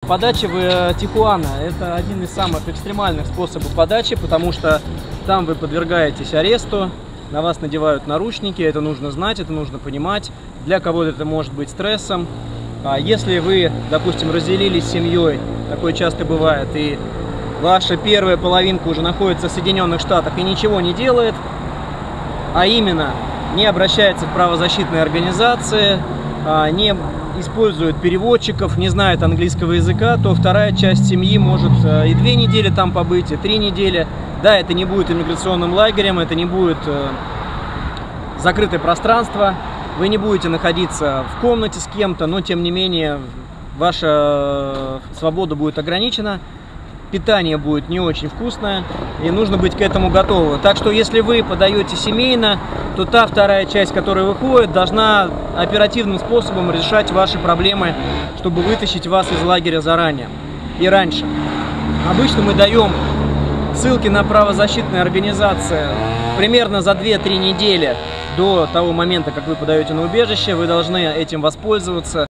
Подача в Тихуана – это один из самых экстремальных способов подачи, потому что там вы подвергаетесь аресту, на вас надевают наручники, это нужно знать, это нужно понимать. Для кого-то это может быть стрессом. Если вы, допустим, разделились с семьей, такое часто бывает, и ваша первая половинка уже находится в Соединенных Штатах и ничего не делает, а именно не обращается в правозащитные организации, не использует переводчиков, не знает английского языка, то вторая часть семьи может и 2 недели там побыть, и 3 недели. Да, это не будет иммиграционным лагерем, это не будет закрытое пространство, вы не будете находиться в комнате с кем-то, но тем не менее ваша свобода будет ограничена, питание будет не очень вкусное, и нужно быть к этому готовым. Так что если вы подаете семейно, то та вторая часть, которая выходит, должна оперативным способом решать ваши проблемы, чтобы вытащить вас из лагеря заранее и раньше. Обычно мы даем ссылки на правозащитные организации примерно за 2-3 недели до того момента, как вы подаете на убежище. Вы должны этим воспользоваться.